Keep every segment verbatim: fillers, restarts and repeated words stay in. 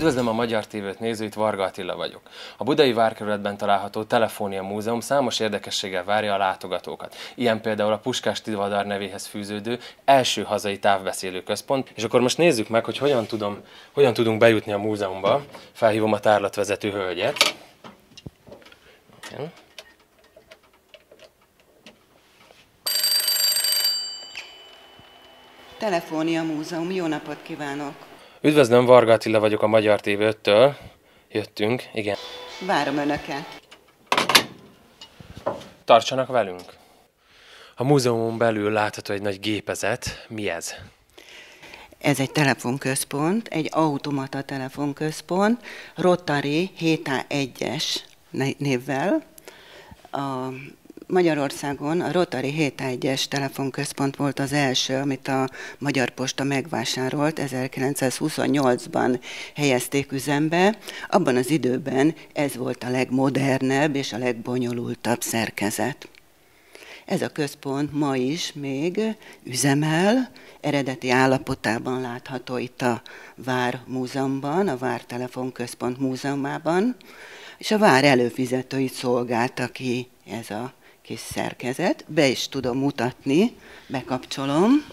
Üdvözlöm a Magyar té vét nézőit, Varga Attila vagyok. A budai várkerületben található Telefónia Múzeum számos érdekességgel várja a látogatókat. Ilyen például a Puskás Tivadar nevéhez fűződő első hazai távbeszélő központ. És akkor most nézzük meg, hogy hogyan, tudom, hogyan tudunk bejutni a múzeumba. Felhívom a tárlatvezető hölgyet. Igen. Telefónia Múzeum, jó napot kívánok! Üdvözlöm, Varga Attila vagyok a Magyar té vé-től. Jöttünk, igen. Várom Önöket! Tartsanak velünk! A múzeumon belül látható egy nagy gépezet. Mi ez? Ez egy telefonközpont, egy automata telefonközpont, Rotary hét á egyes névvel. A Magyarországon a Rotary hét á egyes telefonközpont volt az első, amit a Magyar Posta megvásárolt, ezerkilencszázhuszonnyolcban helyezték üzembe. Abban az időben ez volt a legmodernebb és a legbonyolultabb szerkezet. Ez a központ ma is még üzemel, eredeti állapotában látható itt a Vár Múzeumban, a Vár Telefonközpont múzeumában, és a Vár előfizetőit szolgálta ki ez a kis szerkezet. Be is tudom mutatni, bekapcsolom.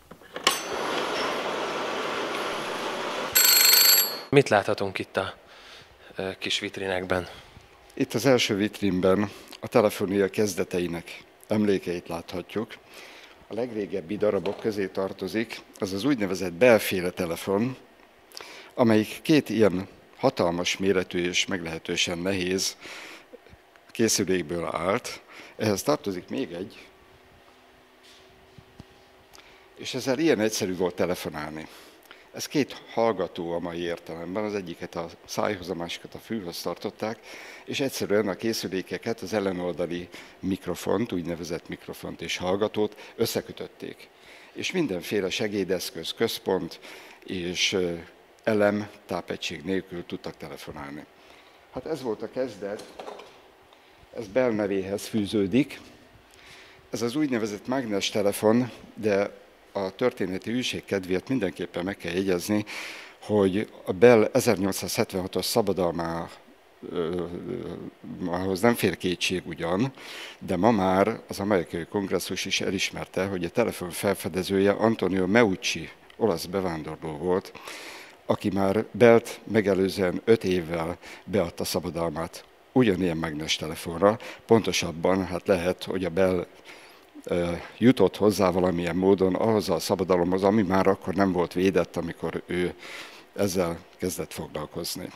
Mit láthatunk itt a kis vitrinekben? Itt az első vitrínben a Telefónia kezdeteinek emlékeit láthatjuk. A legrégebbi darabok közé tartozik az az úgynevezett Bell-féle telefon, amelyik két ilyen hatalmas méretű és meglehetősen nehéz készülékből állt. Ehhez tartozik még egy, és ezzel ilyen egyszerű volt telefonálni. Ez két hallgató a mai értelemben, az egyiket a szájhoz, a másikat a fülhöz tartották, és egyszerűen a készülékeket, az ellenoldali mikrofont, úgynevezett mikrofont és hallgatót összekötötték. És mindenféle segédeszköz, központ és elem, tápegység nélkül tudtak telefonálni. Hát ez volt a kezdet, ez Bell nevéhez fűződik. Ez az úgynevezett mágnes telefon, de a történeti hűség kedvéért mindenképpen meg kell jegyezni, hogy a Bell ezernyolcszázhetvenhatos szabadalmához nem fér kétség ugyan, de ma már az amerikai kongresszus is elismerte, hogy a telefon felfedezője Antonio Meucci, olasz bevándorló volt, aki már Bellt megelőzően öt évvel beadta szabadalmát ugyanilyen mágnes telefonra. Pontosabban hát lehet, hogy a Bell jutott hozzá valamilyen módon ahhoz a szabadalomhoz, ami már akkor nem volt védett, amikor ő ezzel kezdett foglalkozni.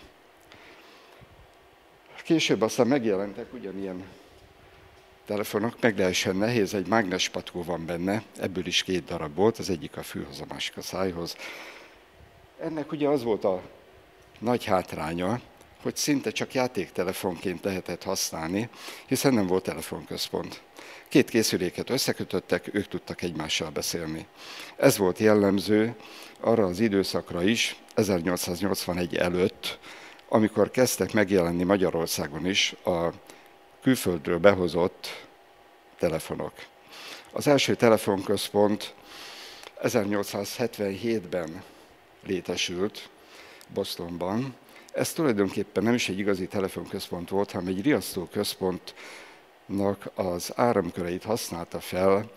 Később aztán megjelentek ugyanilyen telefonok, meglehetősen nehéz, egy mágnespatkó van benne, ebből is két darab volt, az egyik a fülhoz, a másik a szájhoz. Ennek ugye az volt a nagy hátránya, hogy szinte csak játéktelefonként lehetett használni, hiszen nem volt telefonközpont. Két készüléket összekötöttek, ők tudtak egymással beszélni. Ez volt jellemző arra az időszakra is, ezernyolcszáznyolcvanegy előtt, amikor kezdtek megjelenni Magyarországon is a külföldről behozott telefonok. Az első telefonközpont ezernyolcszázhetvenhétben létesült Bostonban. Ez tulajdonképpen nem is egy igazi telefonközpont volt, hanem egy riasztóközpontnak az áramköreit használta fel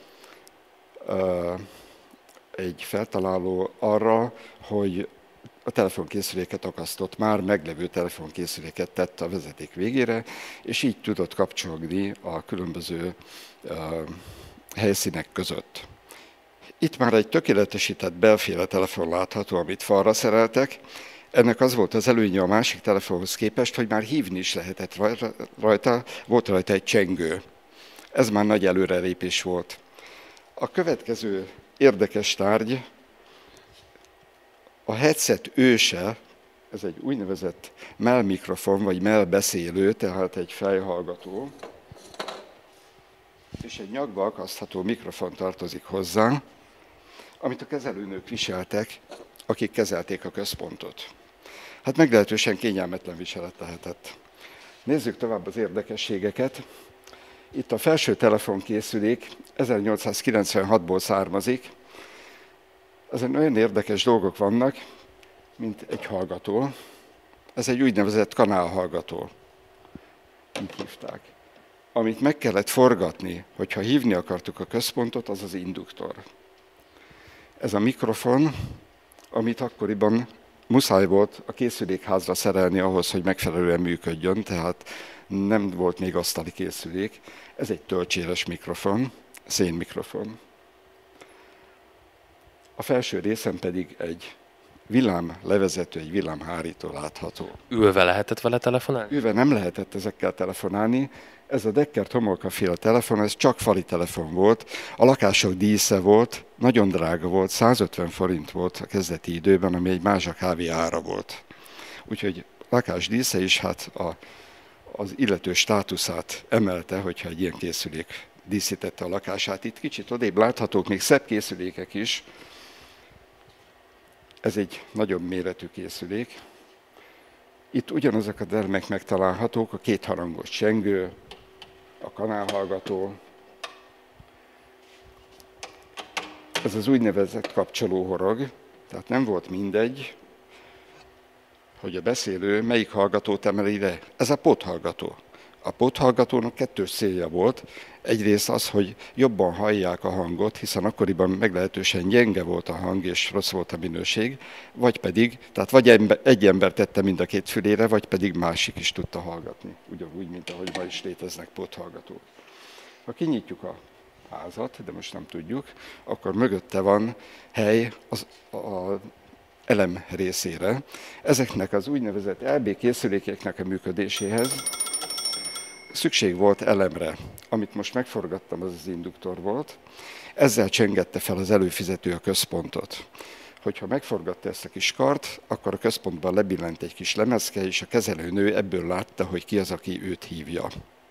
egy feltaláló arra, hogy a telefonkészüléket akasztott, már meglevő telefonkészüléket tett a vezeték végére, és így tudott kapcsolódni a különböző helyszínek között. Itt már egy tökéletesített Bell-féle telefon látható, amit falra szereltek. Ennek az volt az előnye a másik telefonhoz képest, hogy már hívni is lehetett rajta, volt rajta egy csengő. Ez már nagy előrelépés volt. A következő érdekes tárgy, a headset őse, ez egy úgynevezett mellmikrofon, vagy mellbeszélő, tehát egy fejhallgató, és egy nyakba akasztható mikrofon tartozik hozzá, amit a kezelőnők viseltek, akik kezelték a központot. Hát meglehetősen kényelmetlen viselet lehetett. Nézzük tovább az érdekességeket. Itt a felső telefonkészülék ezernyolcszázkilencvenhatból származik. Ezen olyan érdekes dolgok vannak, mint egy hallgató. Ez egy úgynevezett kanálhallgató, így hívták. Amit meg kellett forgatni, hogyha hívni akartuk a központot, az az induktor. Ez a mikrofon, amit akkoriban muszáj volt a készülékházra szerelni ahhoz, hogy megfelelően működjön, tehát nem volt még asztali készülék. Ez egy töltséres mikrofon, szénmikrofon. A felső részen pedig egy villámlevezető, egy villámhárító látható. Ülve lehetett vele telefonálni? Ülve nem lehetett ezekkel telefonálni. Ez a Deckert-Homolka-féle telefon, ez csak fali telefon volt. A lakások dísze volt, nagyon drága volt, százötven forint volt a kezdeti időben, ami egy mázsa kávé ára volt. Úgyhogy lakás dísze is hát a, az illető státuszát emelte, hogyha egy ilyen készülék díszítette a lakását. Itt kicsit odébb láthatók még szebb készülékek is. Ez egy nagyobb méretű készülék. Itt ugyanazok a dermek megtalálhatók, a kétharangos csengő, a kanálhallgató. Ez az úgynevezett kapcsolóhorog, tehát nem volt mindegy, hogy a beszélő melyik hallgatót emeli le. Ez a póthallgató. A póthallgatónak kettős célja volt. Egyrészt az, hogy jobban hallják a hangot, hiszen akkoriban meglehetősen gyenge volt a hang, és rossz volt a minőség, vagy pedig, tehát vagy egy ember tette mind a két fülére, vagy pedig másik is tudta hallgatni, ugyanúgy, mint ahogy ma is léteznek póthallgatók. Ha kinyitjuk a házat, de most nem tudjuk, akkor mögötte van hely az a elem részére. Ezeknek az úgynevezett el bé készülékeknek a működéséhez szükség volt elemre. Amit most megforgattam, az az induktor volt. Ezzel csengette fel az előfizető a központot. Hogyha megforgatta ezt a kis kart, akkor a központban lebillent egy kis lemezke, és a kezelőnő ebből látta, hogy ki az, aki őt hívja.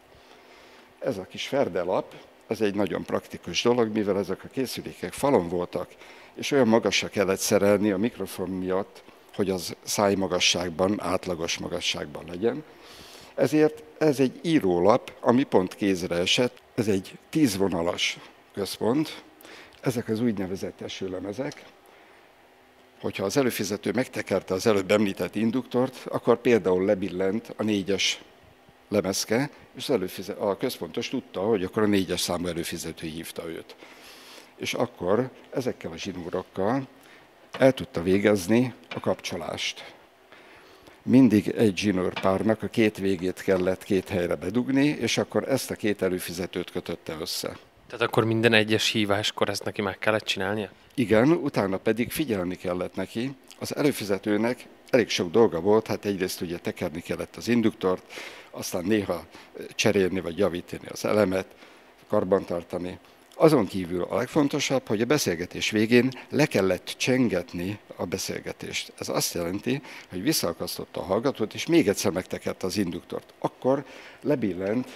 Ez a kis ferdelap, ez egy nagyon praktikus dolog, mivel ezek a készülékek falon voltak, és olyan magasra kellett szerelni a mikrofon miatt, hogy az szájmagasságban, átlagos magasságban legyen. Ezért ez egy írólap, ami pont kézre esett. Ez egy tízvonalas központ. Ezek az úgynevezett esőlemezek. Hogyha az előfizető megtekerte az előbb említett induktort, akkor például lebillent a négyes lemezke, és az előfizet, a központos tudta, hogy akkor a négyes számú előfizető hívta őt. És akkor ezekkel a zsinórokkal el tudta végezni a kapcsolást. Mindig egy zsinórpárnak a két végét kellett két helyre bedugni, és akkor ezt a két előfizetőt kötötte össze. Tehát akkor minden egyes híváskor ezt neki meg kellett csinálnia? Igen, utána pedig figyelni kellett neki. Az előfizetőnek elég sok dolga volt, hát egyrészt ugye tekerni kellett az induktort, aztán néha cserélni vagy javítani az elemet, karbantartani. Azon kívül a legfontosabb, hogy a beszélgetés végén le kellett csengetni a beszélgetést. Ez azt jelenti, hogy visszaakasztotta a hallgatót, és még egyszer megtekerte az induktort. Akkor lebillent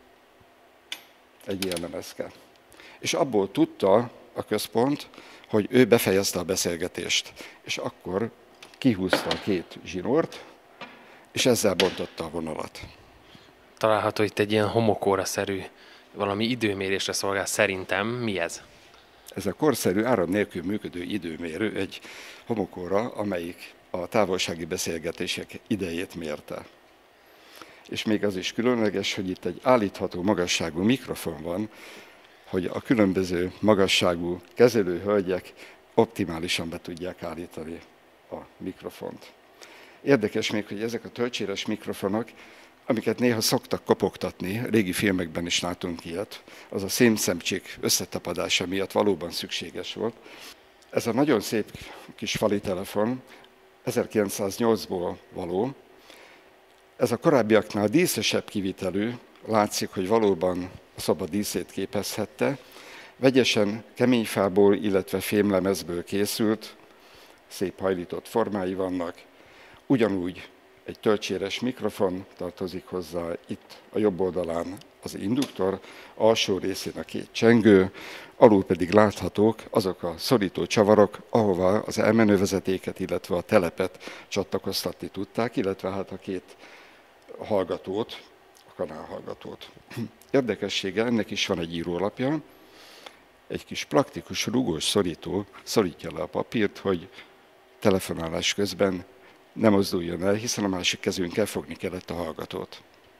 egy ilyen lemezke. És abból tudta a központ, hogy ő befejezte a beszélgetést. És akkor kihúzta a két zsinort, és ezzel bontotta a vonalat. Található itt egy ilyen homokóra-szerű, valami időmérésre szolgál szerintem. Mi ez? Ez a korszerű, áram nélkül működő időmérő egy homokóra, amelyik a távolsági beszélgetések idejét mérte. És még az is különleges, hogy itt egy állítható magasságú mikrofon van, hogy a különböző magasságú kezelőhölgyek optimálisan be tudják állítani a mikrofont. Érdekes még, hogy ezek a töltséres mikrofonok, amiket néha szoktak kopogtatni, régi filmekben is látunk ilyet, az a szénszemcsék összetapadása miatt valóban szükséges volt. Ez a nagyon szép kis fali telefon ezerkilencszáznyolcból való. Ez a korábbiaknál díszesebb kivitelű, látszik, hogy valóban a szoba díszét képezhette. Vegyesen keményfából, illetve fémlemezből készült, szép hajlított formái vannak. Ugyanúgy egy töltséres mikrofon tartozik hozzá, itt a jobb oldalán az induktor, alsó részén a két csengő, alul pedig láthatók azok a szorító csavarok, ahova az elmenővezetéket, illetve a telepet csatlakoztatni tudták, illetve hát a két hallgatót, a kanálhallgatót. Érdekessége, ennek is van egy írólapja, egy kis praktikus rugós szorító szorítja le a papírt, hogy telefonálás közben ne mozduljon el, hiszen a másik kezünkkel fogni kellett a hallgatót.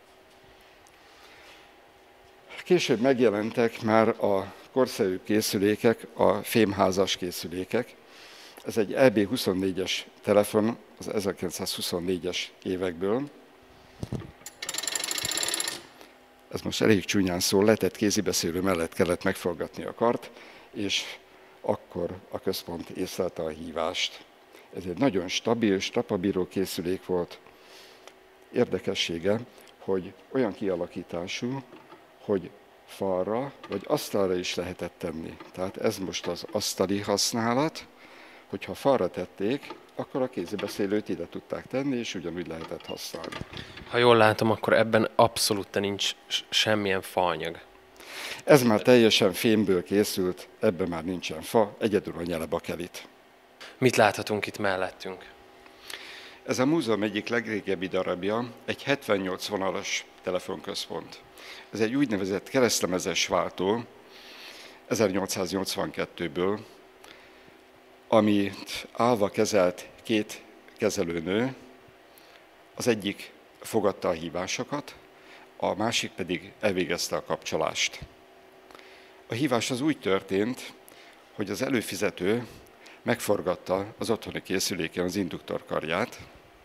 Később megjelentek már a korszerűbb készülékek, a fémházas készülékek. Ez egy E B huszonnégyes telefon az ezerkilencszázhuszonnégyes évekből. Ez most elég csúnyán szól, letett kézibeszélő mellett kellett megforgatni a kart, és akkor a központ észlelte a hívást. Ez egy nagyon stabil, strapabíró készülék volt. Érdekessége, hogy olyan kialakítású, hogy falra vagy asztalra is lehetett tenni. Tehát ez most az asztali használat, hogyha falra tették, akkor a kézibeszélőt ide tudták tenni, és ugyanúgy lehetett használni. Ha jól látom, akkor ebben abszolút nincs semmilyen faanyag. Ez már teljesen fémből készült, ebben már nincsen fa, egyedül a nyelebakelit. Mit láthatunk itt mellettünk? Ez a múzeum egyik legrégebbi darabja, egy hetvennyolc vonalas telefonközpont. Ez egy úgynevezett keresztlemezes váltó ezernyolcszáznyolcvankettőből, amit állva kezelt két kezelőnő, az egyik fogadta a hívásokat, a másik pedig elvégezte a kapcsolást. A hívás az úgy történt, hogy az előfizető megforgatta az otthoni készüléken az induktorkarját,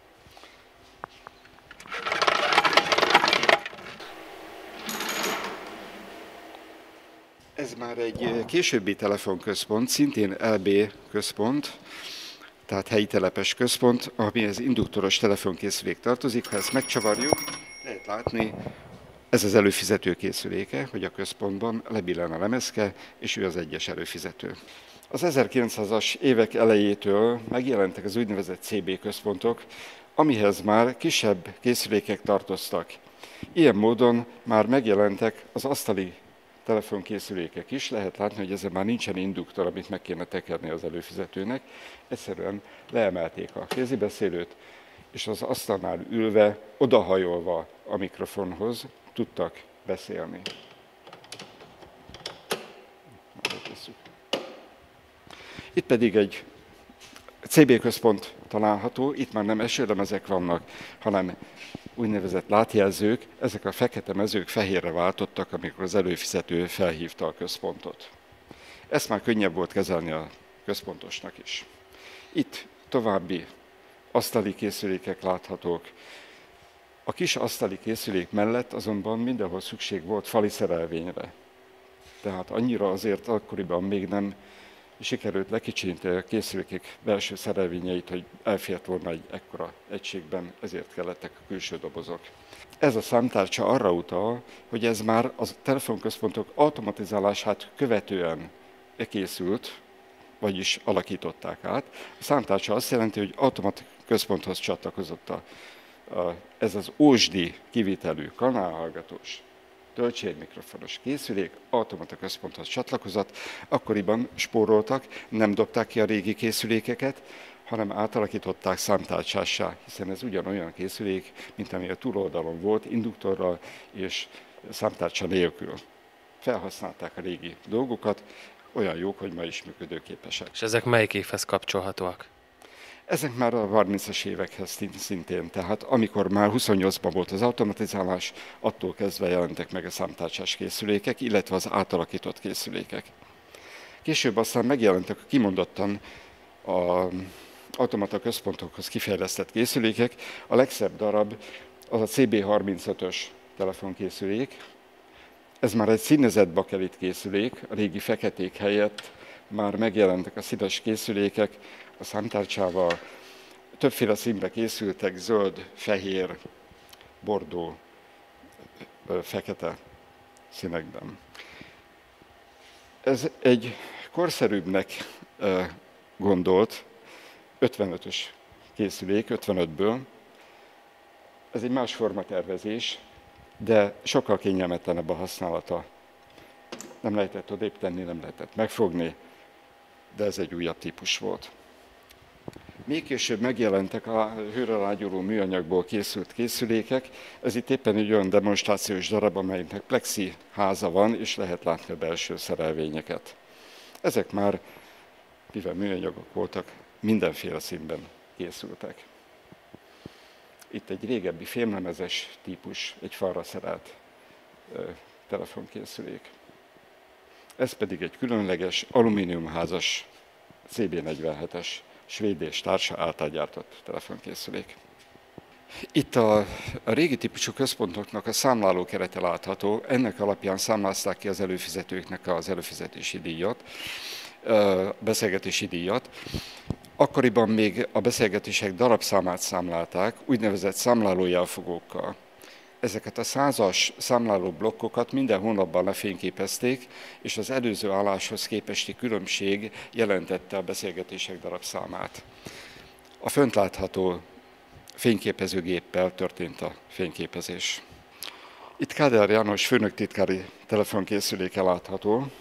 ez már egy későbbi telefonközpont, szintén L B központ, tehát helyi telepes központ, ami az induktoros telefonkészülék tartozik. Ha ezt megcsavarjuk, lehet látni, ez az előfizető készüléke, hogy a központban lebillen a lemezke, és ő az egyes előfizető. Az ezerkilencszázas évek elejétől megjelentek az úgynevezett C B központok, amihez már kisebb készülékek tartoztak. Ilyen módon már megjelentek az asztali telefonkészülékek is, lehet látni, hogy ezen már nincsen induktor, amit meg kéne tekerni az előfizetőnek. Egyszerűen leemelték a kézibeszélőt, és az asztalnál ülve, odahajolva a mikrofonhoz tudtak beszélni. Itt pedig egy C B központ található, itt már nem esőlemezek vannak, hanem úgynevezett látjelzők, ezek a fekete mezők fehérre váltottak, amikor az előfizető felhívta a központot. Ezt már könnyebb volt kezelni a központosnak is. Itt további asztali készülékek láthatók. A kis asztali készülék mellett azonban mindenhol szükség volt fali szerelvényre. Tehát annyira azért akkoriban még nem sikerült lekicsinteni a készülékek belső szerelvényeit, hogy elfért volna egy ekkora egységben, ezért kellettek a külső dobozok. Ez a számtárcsa arra utal, hogy ez már a telefonközpontok automatizálását követően készült, vagyis alakították át. A számtárcsa azt jelenti, hogy automat központhoz csatlakozott a, a, ez az ósdi kivitelű kanálhallgatós töltségmikrofonos készülék, automata központhoz csatlakozott, akkoriban spóroltak, nem dobták ki a régi készülékeket, hanem átalakították számtárcsássá, hiszen ez ugyanolyan készülék, mint ami a túloldalon volt, induktorral és számtárcsa nélkül. Felhasználták a régi dolgokat, olyan jók, hogy ma is működőképesek. És ezek melyik évhez kapcsolhatóak? Ezek már a harmincas évekhez szintén, tehát amikor már huszonnyolcban volt az automatizálás, attól kezdve jelentek meg a számtárcsás készülékek, illetve az átalakított készülékek. Később aztán megjelentek kimondottan az automata központokhoz kifejlesztett készülékek. A legszebb darab az a C B harmincötös telefonkészülék. Ez már egy színezett bakelit készülék, a régi feketék helyett már megjelentek a színes készülékek, a számtárcsával, többféle színbe készültek, zöld, fehér, bordó, fekete színekben. Ez egy korszerűbbnek gondolt ötvenötös készülék, ötvenötből. Ez egy más formatervezés, de sokkal kényelmetlenebb a használata. Nem lehetett odébb tenni, nem lehetett megfogni, de ez egy újabb típus volt. Még később megjelentek a hőre lágyuló műanyagból készült készülékek. Ez itt éppen egy olyan demonstrációs darab, amelynek plexi háza van, és lehet látni a belső szerelvényeket. Ezek már, mivel műanyagok voltak, mindenféle színben készültek. Itt egy régebbi fémlemezes típus, egy falra szerelt telefonkészülék. Ez pedig egy különleges, alumíniumházas cé bé negyvenhetes svéd és társa által gyártott telefonkészülék. Itt a, a régi típusú központoknak a számláló kerete látható, ennek alapján számlázták ki az előfizetőknek az előfizetési díjat, beszélgetési díjat. Akkoriban még a beszélgetések darabszámát számlálták, úgynevezett számlálójelfogókkal. Ezeket a százas számláló blokkokat minden hónapban lefényképezték, és az előző álláshoz képesti különbség jelentette a beszélgetések darabszámát. A fönt látható fényképezőgéppel történt a fényképezés. Itt Kádár János főnöktitkári telefonkészüléke látható.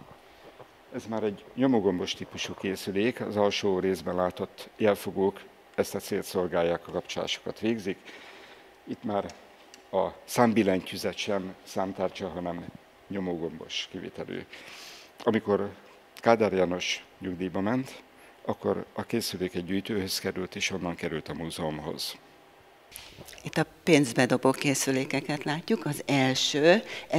Ez már egy nyomogombos típusú készülék, az alsó részben látott jelfogók ezt a célt szolgálják, a kapcsolásokat végzik. Itt már a számbillentyűzet sem számtárcsa, hanem nyomógombos kivitelű. Amikor Kádár János nyugdíjba ment, akkor a készülék egy gyűjtőhöz került, és onnan került a múzeumhoz. Itt a pénzbedobó készülékeket látjuk. Az első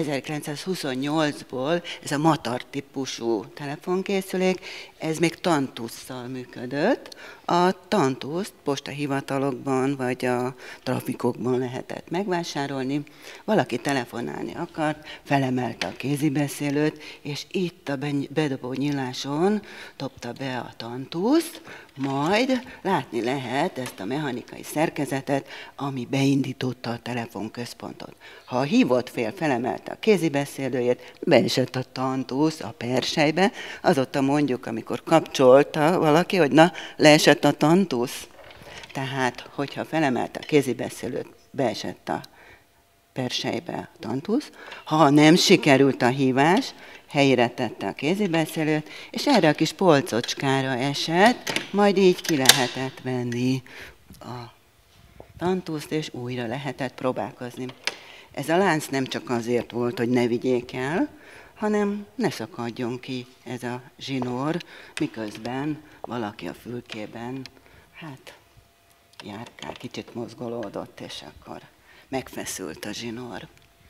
ezerkilencszázhuszonnyolcból, ez a Matar típusú telefonkészülék, ez még tantusszal működött. A tantuszt postahivatalokban vagy a trafikokban lehetett megvásárolni. Valaki telefonálni akart, felemelte a kézibeszélőt, és itt a bedobó nyiláson dobta be a tantuszt, majd látni lehet ezt a mechanikai szerkezetet, ami beindította a telefonközpontot. Ha a hívott fél felemelte a kézibeszélőjét, beesett a tantusz a perselybe, azóta mondjuk, amikor kapcsolta valaki, hogy na, leesett a tantusz. Tehát, hogyha felemelte a kézibeszélőt, beesett a perselybe a tantusz. Ha nem sikerült a hívás, helyére tette a kézibeszélőt, és erre a kis polcocskára esett, majd így ki lehetett venni a tantuszt, és újra lehetett próbálkozni. Ez a lánc nem csak azért volt, hogy ne vigyék el, hanem ne szakadjon ki ez a zsinór, miközben valaki a fülkében, hát járkál, kicsit mozgolódott, és akkor megfeszült a zsinór.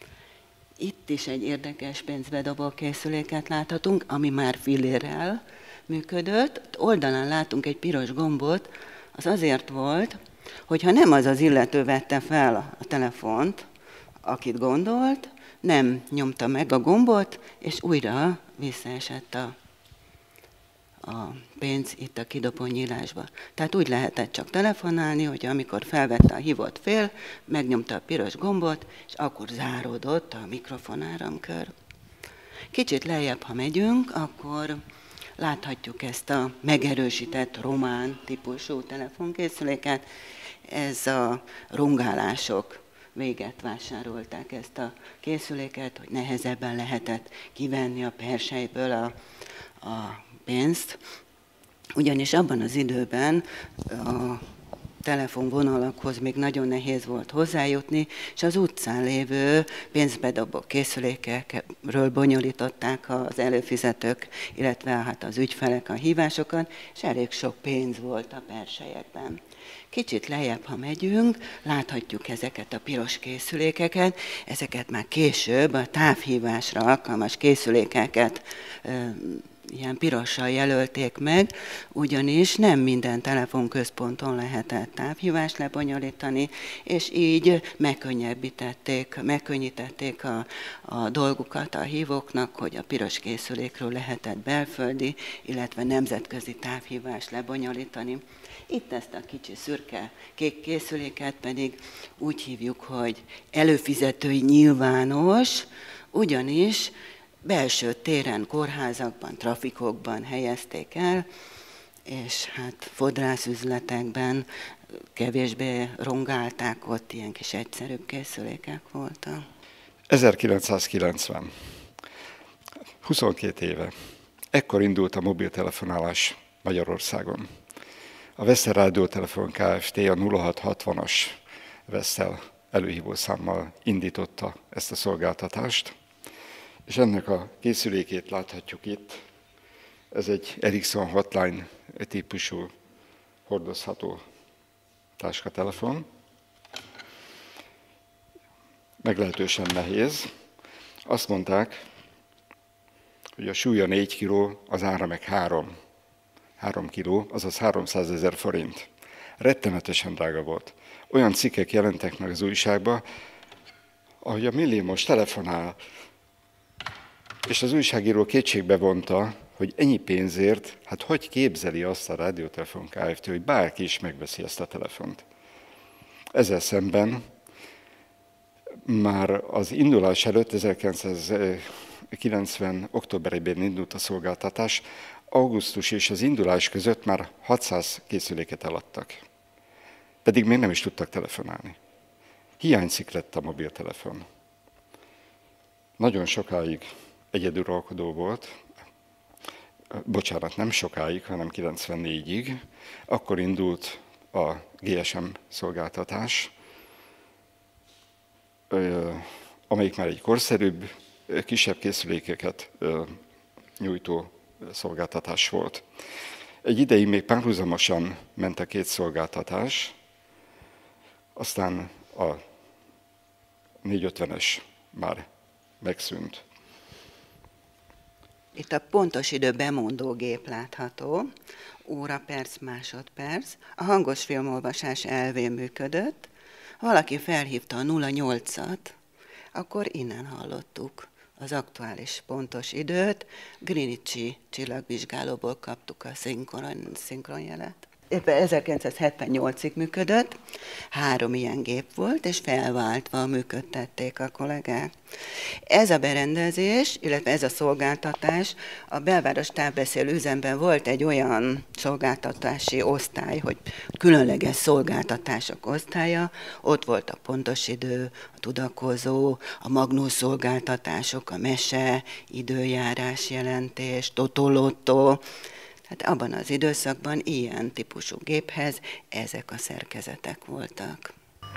Itt is egy érdekes pénzbedobó készüléket láthatunk, ami már fillérrel működött. Oldalán látunk egy piros gombot, az azért volt, hogyha nem az az illető vette fel a telefont, akit gondolt, nem nyomta meg a gombot, és újra visszaesett a, a pénz itt a kidobó nyílásba. Tehát úgy lehetett csak telefonálni, hogy amikor felvette a hívott fél, megnyomta a piros gombot, és akkor záródott a mikrofonáramkör. Kicsit lejjebb, ha megyünk, akkor láthatjuk ezt a megerősített román típusú telefonkészüléket. Ez a rongálások véget vásárolták ezt a készüléket, hogy nehezebben lehetett kivenni a perselyből a, a pénzt. Ugyanis abban az időben a telefonvonalakhoz még nagyon nehéz volt hozzájutni, és az utcán lévő pénzbedobó készülékekről bonyolították az előfizetők, illetve hát az ügyfelek a hívásokat, és elég sok pénz volt a perselyekben. Kicsit lejjebb, ha megyünk, láthatjuk ezeket a piros készülékeket, ezeket már később a távhívásra alkalmas készülékeket ilyen pirossal jelölték meg, ugyanis nem minden telefonközponton lehetett távhívást lebonyolítani, és így megkönnyebbítették, megkönnyítették a, a dolgukat a hívóknak, hogy a piros készülékről lehetett belföldi, illetve nemzetközi távhívást lebonyolítani. Itt ezt a kicsi szürke kék készüléket pedig úgy hívjuk, hogy előfizetői nyilvános, ugyanis belső téren, kórházakban, trafikokban helyezték el, és hát fodrászüzletekben kevésbé rongálták, ott ilyen kis egyszerűbb készülékek voltak. ezerkilencszázkilencven. huszonkét éve. Ekkor indult a mobiltelefonálás Magyarországon. A Veszel Rádiótelefon Kft. A nulla hat hatvanas Veszel előhívószámmal indította ezt a szolgáltatást, és ennek a készülékét láthatjuk itt. Ez egy Ericsson Hotline típusú hordozható táskatelefon. meglehetősen nehéz. Azt mondták, hogy a súlya négy kiló, az ára meg három. három kiló, azaz háromszázezer forint. Rettenetesen drága volt. Olyan cikkek jelentek meg az újságba, ahogy a milliómos telefonál, és az újságíró kétségbe vonta, hogy ennyi pénzért, hát hogy képzeli azt a Rádiótelefon Kft., hogy bárki is megveszi ezt a telefont. Ezzel szemben már az indulás előtt, ezerkilencszázkilencven. októberében indult a szolgáltatás, augusztus és az indulás között már hatszáz készüléket eladtak. Pedig még nem is tudtak telefonálni. Hiányzik lett a mobiltelefon. Nagyon sokáig egyeduralkodó volt, bocsánat, nem sokáig, hanem kilencvennégyig, akkor indult a gé es em szolgáltatás, amelyik már egy korszerűbb, kisebb készülékeket nyújtó szolgáltatás volt. Egy ideig még párhuzamosan ment a két szolgáltatás, aztán a négyszázötvenes már megszűnt. Itt a pontos idő bemondó gép látható, óra, perc, másodperc. A hangos filmolvasás elvén működött. Valaki felhívta a nulla nyolcat, akkor innen hallottuk az aktuális pontos időt. Greenwichi csillagvizsgálóból kaptuk a szinkron, szinkronjelet. Éppen ezerkilencszázhetvennyolcig működött, három ilyen gép volt, és felváltva működtették a kollégák. Ez a berendezés, illetve ez a szolgáltatás, a belváros távbeszélő üzemben volt egy olyan szolgáltatási osztály, hogy különleges szolgáltatások osztálya, ott volt a pontos idő, a tudakozó, a magnó szolgáltatások, a mese, időjárás jelentés, totolottó. Hát abban az időszakban ilyen típusú géphez ezek a szerkezetek voltak.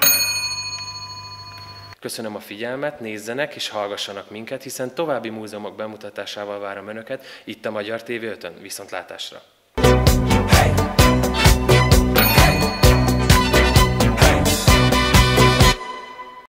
Köszönöm a figyelmet, nézzenek és hallgassanak minket, hiszen további múzeumok bemutatásával várom Önöket itt a Magyar té vé ötön. Viszontlátásra!